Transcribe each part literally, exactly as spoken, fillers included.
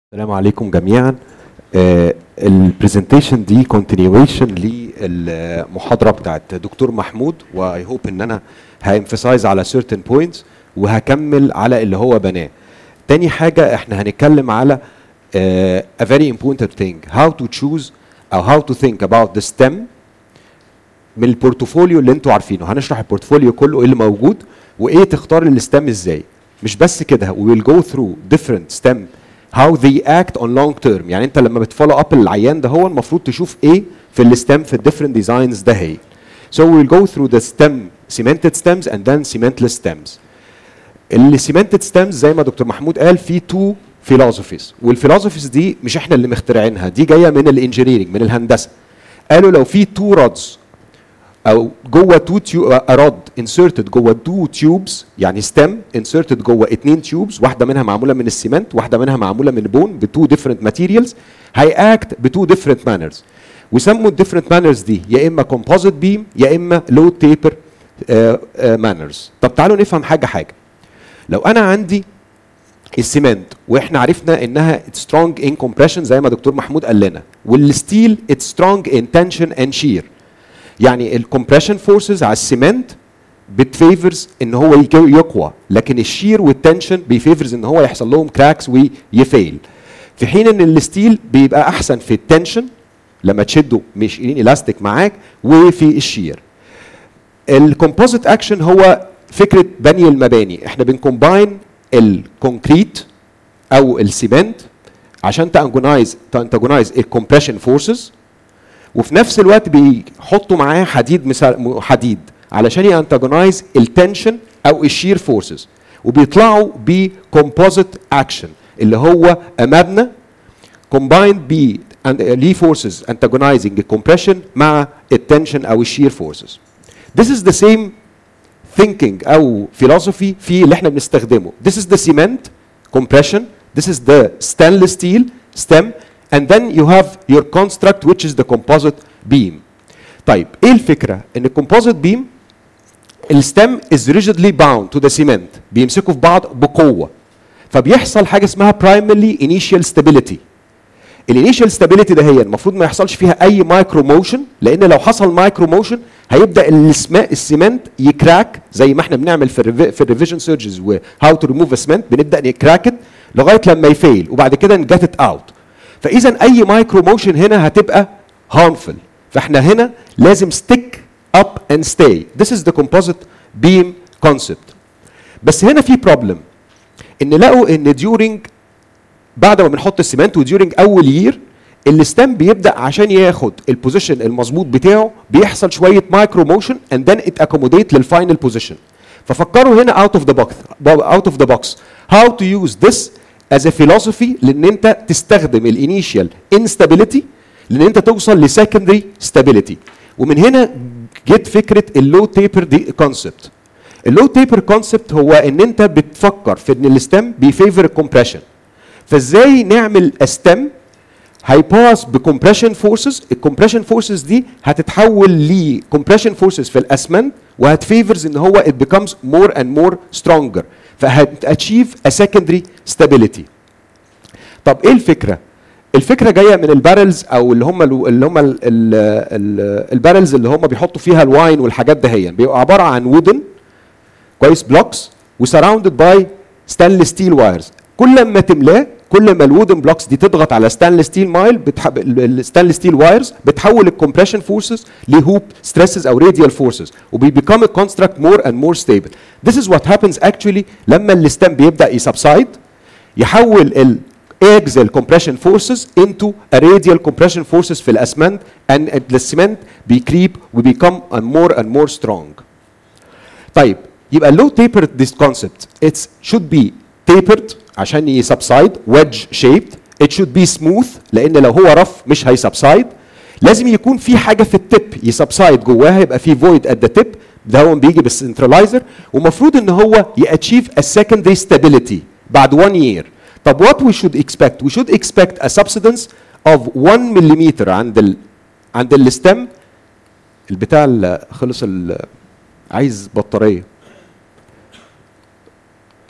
السلام عليكم جميعا. البرزنتيشن دي كونتينيويشن للمحاضره بتاعت دكتور محمود، واي هوب ان انا هامفسايز على certain points وهكمل على اللي هو بناه. تاني حاجه احنا هنتكلم على uh, a very important thing how to choose او how to think about the stem من البورتفوليو اللي انتوا عارفينه. هنشرح البورتفوليو كله ايه اللي موجود وايه تختار الستم ازاي. مش بس كده، we will go through different stem how they act on long term. يعني انت لما بتفولو اب العيان ده هو المفروض تشوف ايه في الستم في الديفرنت ديزاينز ده هي. So we will go through the stem cemented stems and then cementless stems. اللي cemented stems زي ما دكتور محمود قال في two philosophies، والفيلوسوفيز دي مش احنا اللي مخترعينها، دي جايه من الانجينيرنج من الهندسه. قالوا لو في two rods او جوه تو رود انسرتد جوه تو تيوبز، يعني ستيم انسرتد جوه اتنين تيوبز، واحده منها معموله من السيمنت واحده منها معموله من البون بتو ديفرنت ماتيريالز، هي اكت بتو ديفرنت مانرز. ويسموا الديفرنت مانرز دي يا اما كومبوزيت بيم يا اما لو تيبر مانرز. طب تعالوا نفهم حاجه حاجه. لو انا عندي السيمنت واحنا عرفنا انها سترونج ان كومبريشن زي ما دكتور محمود قال لنا، والستيل اتس سترونج ان تنشن اند شير. يعني الكمبريشن فورسز على السيمنت بتفيفرز ان هو يقوى، لكن الشير والتنشن بيفيفرز ان هو يحصل لهم كراكس ويفيل. في حين ان الستيل بيبقى احسن في التنشن لما تشده مش الاستيك معاك، وفي الشير. الكومبوزيت اكشن هو فكره بني المباني. احنا بنكومباين الكونكريت او السيمنت عشان تانجونايز تانجونايز الكمبريشن فورسز، وفي نفس الوقت بيحطوا معاه حديد مثال حديد علشان يانتاجونايز التنشن او الشير فورسز، وبيطلعوا بكومبوزيت اكشن اللي هو مبنى كومبايند ب ليه فورسز انتاجونايزنج الكومبريشن مع التنشن او الشير فورسز. This is the same thinking او philosophy في اللي احنا بنستخدمه. This is the cement compression, this is the stainless steel stem, and then you have your construct which is the composite beam. طيب ايه الفكره؟ ان الكومبوزيت بيم الستم is rigidly bound to the cement، بيمسكوا في بعض بقوه، فبيحصل حاجه اسمها primarily initial stability. الانيشال stability ده هي المفروض ما يحصلش فيها اي مايكرو موشن، لان لو حصل مايكرو موشن هيبدا السيمنت يكراك زي ما احنا بنعمل في الريفي في الريفيجن سيرجز وهاو تو ريموف سيمنت، بنبدا نكراكت لغايه لما يفيل وبعد كده نجت ات اوت. فاذا اي مايكرو موشن هنا هتبقى هارمفul، فاحنا هنا لازم stick up and stay. This is the composite beam concept. بس هنا في بروبلم، ان لقوا ان during بعد ما بنحط السيمنت وديورنج اول يير الستام بيبدا عشان ياخد البوزيشن المظبوط بتاعه بيحصل شويه مايكرو موشن اند ذن ات اكوموديت للفاينل بوزيشن. ففكروا هنا اوت اوف ذا بوكس اوت اوف ذا بوكس هاو تو يوز ذس از ا فيلوسفي، لان انت تستخدم الانيشال انستابيليتي لان انت توصل لسكندري ستابيليتي. ومن هنا جت فكره اللو تيبر دي كونسبت. اللو تيبر كونسبت هو ان انت بتفكر في ان الستام بيفيفر الكومبريشن، فازاي نعمل استم هيباس بكمبريشن فورسز. الكمبريشن فورسز دي هتتحول لكمبريشن فورسز في الاسمنت وهتفيفرز ان هو it becomes more and more stronger، فهتاتشيف a secondary stability. طب ايه الفكره؟ الفكره جايه من البارلز او اللي هم اللي هم البارلز اللي هم بيحطوا فيها الواين والحاجات دهيا، بيبقى عباره عن وودن كويس بلوكس وسراوندد باي ستانلس ستيل وايرز. كل ما تملاه كل ما الوودن بلوكس دي تضغط على ستانلس ستيل مايل الستانلس ستيل وايرز بتحول الكمبريشن فورسز لهوب ستريسز او راديال فورسز، وبيبيكم الكونستراكت مور اند مور ستيبل. This is what happens actually لما الستام بيبدا يسبسايد، يحول ال axial compression forces into a radial compression forces في الاسمنت and the cement بيكريب وبيكم more and more strong. طيب يبقى low tapered this concept it should be tapered عشان يسبسايد wedge shaped. it should be smooth لان لو هو رف مش هيسبسايد. لازم يكون في حاجه في التب يسبسايد جواها، يبقى في void at the tip ده هو بيجي بالسنترلايزر، ومفروض ان هو ياتشيف a secondary stability بعد one year. طب what we should expect؟ we should expect a subsidence of one millimeter عند ال عند الستم. البتاع اللي خلص ال عايز بطاريه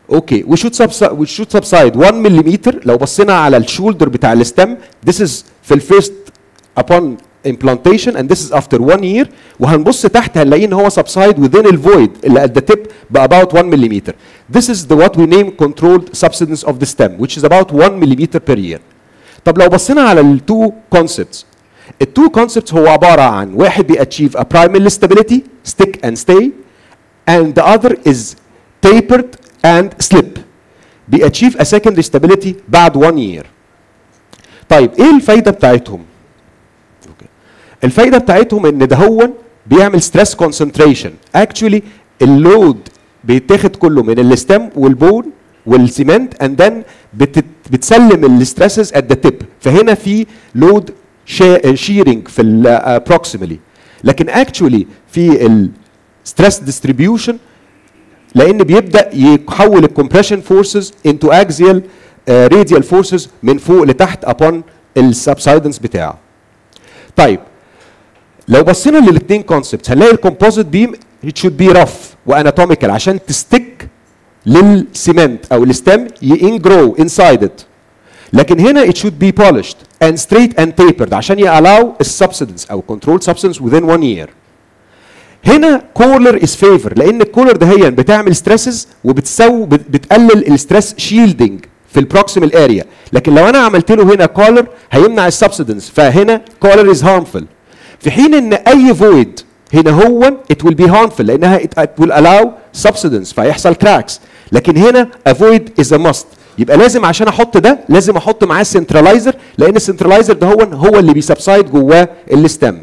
اوكي we should subside we should subside one مليمتر. لو بصينا على الشولدر بتاع الستم this is في الفيرست upon implantation and this is after one year. وهنبص تحت هنلاقي ان هو subside within the void اللي at the tip ب about one millimeter. This is the what we name controlled subsidence of the stem which is about one millimeter per year. طب لو بصينا على ال two concepts ال two concepts هو عبارة عن واحد بي achieve a primary stability stick and stay and the other is tapered and slip بي achieve a secondary stability بعد one year. طيب ايه الفايدة بتاعتهم؟ الفايده بتاعتهم ان ده هو بيعمل ستريس كونسنتريشن. اكشولي اللود بيتاخد كله من الستم والبون والسيمنت اند ذن بتسلم الستريسز ات ذا تيب. فهنا في لود شيرنج في البروكسيمالي. لكن اكشولي في الستريس ديستريبيوشن لان بيبدا يحول الكمبريشن فورسز انتو اكزيال راديال فورسز من فوق لتحت upon السبسايدنس بتاعه. طيب لو بصينا للاثنين كونسبتس هنلاقي الكومبوزيت بيم it should be rough واناتوميكال عشان تستك للسيمنت او الستم ينجرو inside it. لكن هنا it should be polished and straight and tapered عشان يallow السبسيدنس او controlled substance within one year. هنا كولر is favor لان الكولر دهيا بتعمل ستريسز وبتسوي بتقلل الستريس شيلدنج في البروكسيمال اريا. لكن لو انا عملت له هنا كولر هيمنع السبسيدنس فهنا كولر is harmful. في حين ان اي void هنا هو it will be harmful لانها it, it will allow subsidence فيحصل cracks. لكن هنا a void is a must. يبقى لازم عشان احط ده لازم احط معاه سنترلايزر لان السنترلايزر ده هو هو اللي بيسبسايد جواه الستم.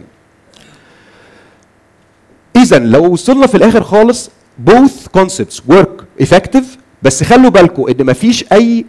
اذا لو وصلنا في الاخر خالص both concepts work effective بس خلوا بالكم ان مفيش اي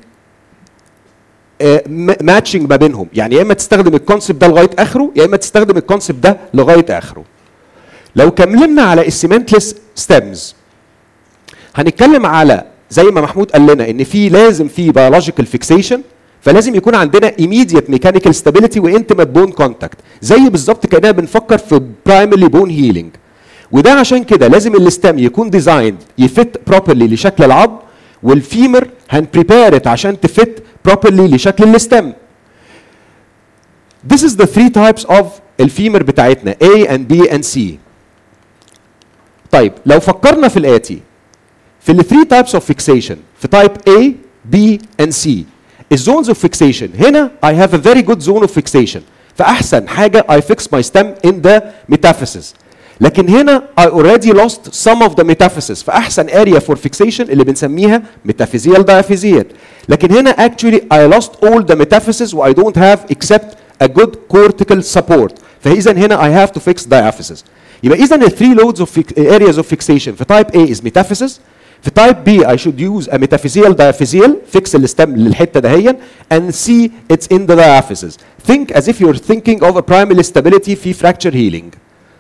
ماتشنج ما بينهم. يعني يا اما تستخدم الكونسبت ده لغايه اخره يا اما تستخدم الكونسبت ده لغايه اخره. لو كملنا على السيمنتلس ستيمز هنتكلم على زي ما محمود قال لنا ان في لازم في بيولوجيكال فيكسيشن فلازم يكون عندنا immediate mechanical stability وانتيميت بون كونتاكت زي بالظبط كاننا بنفكر في برايمري بون هيلينج. وده عشان كده لازم الستم يكون ديزايند يفت بروبرلي لشكل العظم والفيمر هنبريبير عشان تفت properly لشكل الستم. This is the three types of الفيمر بتاعتنا A and B and C. طيب لو فكرنا في الآتي في ال three types of fixation في type A, B and C. الزونز of fixation هنا I have a very good zone of fixation فأحسن حاجة I fix my stem in the metaphysis. لكن هنا I already lost some of the metaphysis فأحسن area for fixation اللي بنسميها metaphyseal diaphyseal. لكن هنا actually I lost all the metaphysis و I don't have except a good cortical support. فإذا هنا I have to fix diaphysis. يبقى إذا ال three loads of areas of fixation في type A is metaphysis. في type B I should use a metaphyseal diaphyseal fix الستم للحتة دهيا and C it's in the diaphysis. Think as if you're thinking of a primary stability في fracture healing.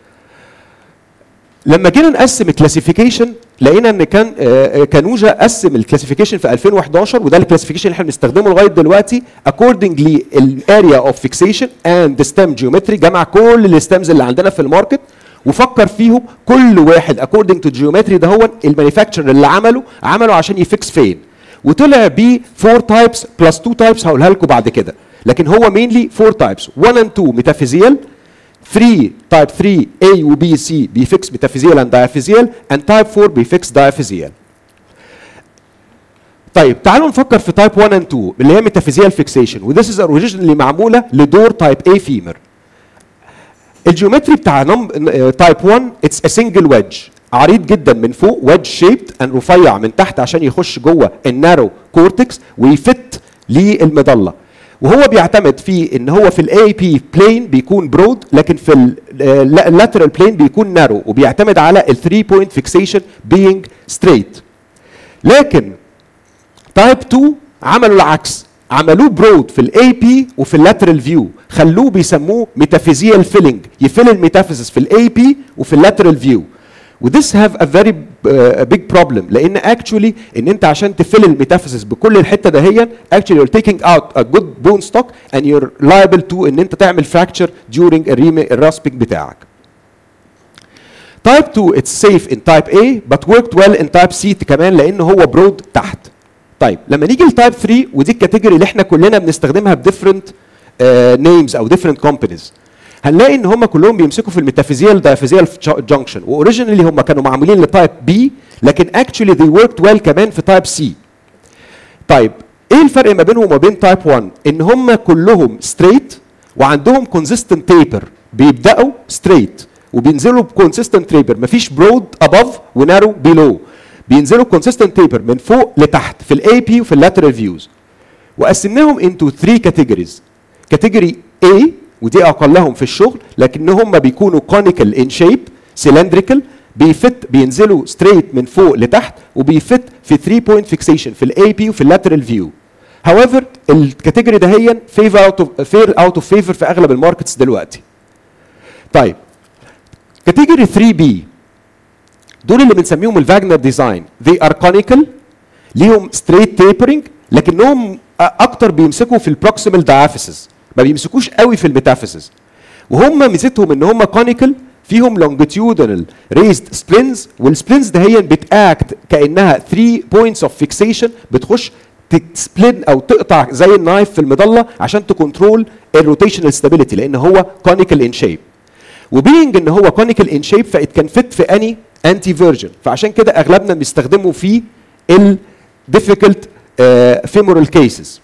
لما جينا نقسم الكلاسيفيكيشن لقينا ان كان كانوجا قسم الكلاسيفيكيشن في ألفين وحداشر وده الكلاسيفيكيشن اللي احنا بنستخدمه لغايه دلوقتي accordingly الاريا اوف فيكسيشن اند ستيم جيومتري. جمع كل الستيمز اللي عندنا في الماركت وفكر فيهم كل واحد according to geometry ده هو المانيفاكتشر اللي عمله عمله عشان يفكس فين وطلع بيه four types plus two types هقولها لكم بعد كده. لكن هو mainly four types one and two metaphyseal three type three A و B C بيفكس metaphyseal and diaphyseal and type four بيفكس diaphyseal. طيب تعالوا نفكر في type one and two اللي هي metaphyseal fixation و this is originally معموله لدور type A femur. الجيومتري بتاع type one it's a single wedge عريض جدا من فوق wedge shaped and رفيع من تحت عشان يخش جوه النارو كورتكس ويفت للمظله. وهو بيعتمد في ان هو في الاي بي بلين بيكون برود لكن في اللاترال بلين بيكون نارو وبيعتمد على الثري بوينت فيكسيشن بينج ستريت. لكن تايب two عملوا العكس عملوه برود في الاي بي وفي اللاترال فيو خلوه بيسموه ميتافيزيال فيلينج يفل الميتافيزيس في الاي بي وفي اللاترال فيو. وذس هاف ا فيري بيج بروبلم لان اكشولي ان انت عشان تفل الميتافيزيس بكل الحته دهيا اكشولي يور تيكينج اوت ا جود بون ستوك اند يور لايبل تو ان انت تعمل فراكتشر during الراسبينج بتاعك. تايب اتنين it's safe in type A but worked well in type C كمان لان هو برود تحت. طيب لما نيجي لتايب تلاتة ودي الكاتيجوري اللي احنا كلنا بنستخدمها بديفرنت نيمز او ديفرنت كومبانيز، هنلاقي ان هم كلهم بيمسكوا في الميتافيزيال دايفيزيال جانكشن، واوريجينالي هم كانوا معمولين لتايب بي لكن اكشولي they worked well كمان في تايب سي. طيب ايه الفرق ما بينهم وما بين تايب واحد؟ ان هم كلهم ستريت وعندهم كونسيستنت تيبر، بيبداوا ستريت وبينزلوا بكونسيستنت تيبر، مفيش برود اباف ونارو بيلو، بينزلوا كونسيستنت تيبر من فوق لتحت في الاي بي وفي اللاترال فيوز. وقسمناهم انتو ثلاثة كاتيجوريز. كاتيجوري A ودي اقلهم في الشغل لكن هم بيكونوا كونيكال ان شيب سيلندريكال، بيفت بينزلوا ستريت من فوق لتحت وبيفت في ثلاثة بوينت فيكسيشن في الاي بي وفي اللاترال فيو. however الكاتيجوري ده هي فيفر اوت اوف فير اوت اوف فيفر في اغلب الماركتس دلوقتي. طيب كاتيجوري ثري بي دول اللي بنسميهم الفاجنر ديزاين، they are conical ليهم ستريت تيبرنج لكنهم اكتر بيمسكوا في البروكسيمال دايافيسز، ما بيمسكوش قوي في الميتافيسز. وهم ميزتهم ان هم كونيكال فيهم لونجيتيودنال ريزد سبلينز، والسبلينز ده هي بتاكت كانها ثلاثة بوينتس اوف فيكسيشن بتخش تسبلين او تقطع زي النايف في المظله عشان تكنترول الروتيشنال ستابيليتي لان هو كونيكال ان شيب. وبينج ان هو كونيكال ان شيب فات كان فيت في اني انتي فيرجن، فعشان كده اغلبنا بيستخدموا في الديفيكولت فيمورال كيسز.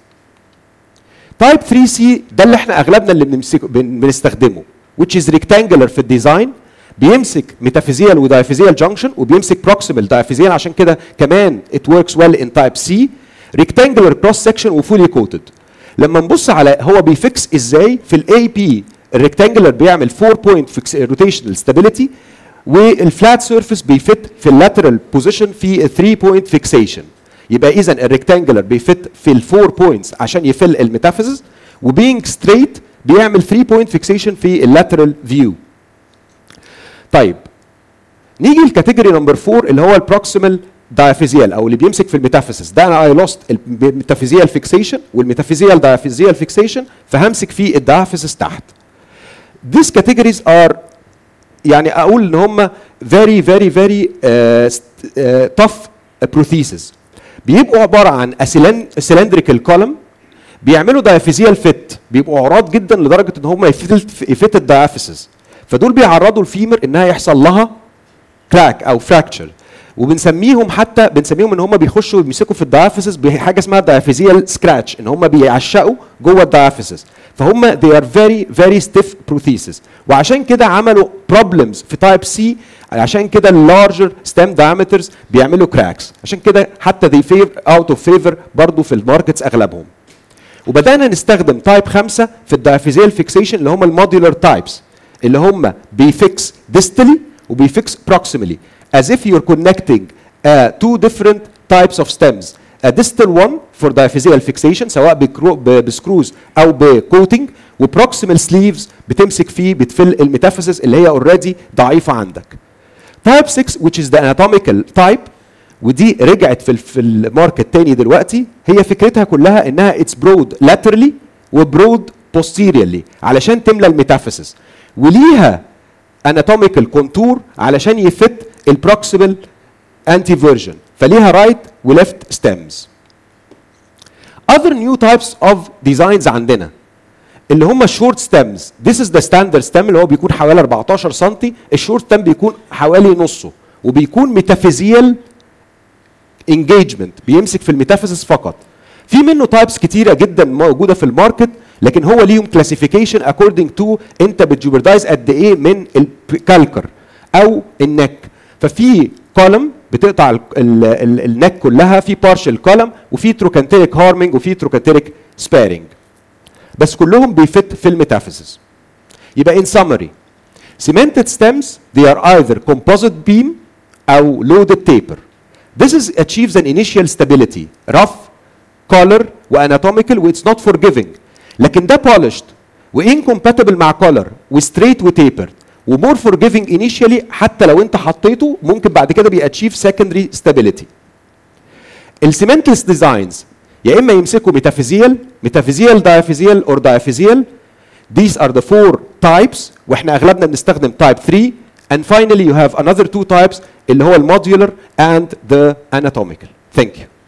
تايب ثري سي ده اللي احنا اغلبنا اللي بنمسكه بنستخدمه which is rectangular في الديزاين، بيمسك ميتافيزيال ودايفيزيال جانكشن وبيمسك بروكسيمال دايفيزيال، عشان كده كمان it works well in type C. rectangular cross section وفولي كوتد. لما نبص على هو بيفكس ازاي في الاي بي الريكتانجلر بيعمل فور بوينت روتيشنال ستابيليتي، والفلات سيرفيس بيفت في اللاترال بوزيشن في ثري بوينت فيكسيشن. يبقى اذا الريكتانجلر بيفت في الفور بوينتس عشان يفل الميتافيزز، وبينج ستريت بيعمل ثري بوينت فيكسيشن في اللاترال فيو. طيب نيجي للكاتيجوري نمبر فور اللي هو البروكسيمال دايفيزيال او اللي بيمسك في الميتافيزز. ده انا اي لوست الميتافيزيال فيكسيشن والميتافيزيال دايفيزيال فيكسيشن، فهمسك في الدايفيزز تحت. These categories are يعني اقول ان هم very very very uh, uh, tough protheses. بيبقوا عباره عن cylindrical column بيعملوا دايفيزيال فيت، بيبقوا عراض جدا لدرجه ان هم يفت الدايفيسز، فدول بيعرضوا الفيمر انها يحصل لها كراك او فراكتشر. وبنسميهم حتى بنسميهم ان هم بيخشوا بيمسكوا في الدايفيسز بحاجه اسمها دايفيزيال سكراتش، ان هم بيعشقوا جوه الدايفيسز، فهم they are very very stiff prostheses. وعشان كده عملوا problems في تايب سي، عشان كده اللارجر ستام diameters بيعملوا كراكس، عشان كده حتى they favor out of favor برضه في الماركتس اغلبهم. وبدانا نستخدم تايب خمسة في الدايفيزيال فيكسيشن اللي هم الموديولار تايبس، اللي هم بيفكس distally وبيفكس proximally as if you're connecting uh, two different types of stems. A distal one for diaphyseal fixation سواء بسكروز او بكوتنج، وبروكسيمال سليفز بتمسك فيه بتفل الميتافيزز اللي هي اوريدي ضعيفه عندك. تايب ستة which is the anatomical type، ودي رجعت في في الماركت تاني دلوقتي، هي فكرتها كلها انها اتس برود laterally وبرود posteriorly علشان تملى الميتافيزز، وليها anatomical contour علشان يفت البروكسيمال انتي فيرجن، فليها رايت وليفت ستيمز. other new types of designs عندنا اللي هم الشورت ستيمز. this is the standard stem اللي هو بيكون حوالي أربعتاشر سم، الشورت ستيم بيكون حوالي نصه وبيكون ميتافيزيال انجيجمنت، بيمسك في الميتافيزيس فقط. في منه تايبس كتيره جدا موجوده في الماركت، لكن هو ليهم كلاسيفيكيشن اكوردنج تو انت بتجوبردايز قد ايه من الكالكر او النك. ففي كولم بتقطع ال ال ال النك كلها، في بارشل كولم، وفي تروكانتيريك هارمنج، وفي تروكانتيريك سبارينج، بس كلهم بيفت في الميتافيزيس. يبقى in summary cemented stems they are either composite beam او loaded taper. This is achieves an initial stability rough color وanatomical و it's not forgiving، لكن ده polished و incompatible مع color و straight و tapered و more forgiving initially، حتى لو انت حطيته ممكن بعد كده بيachieve secondary stability. السيمنتلس ديزاينز يا اما يمسكوا ميتافيزيال ميتافيزيال دايفيزيال اور دايفيزيال. These are the four types، واحنا اغلبنا بنستخدم type ثري and finally you have another two types اللي هو الموديولر and the anatomical. Thank you.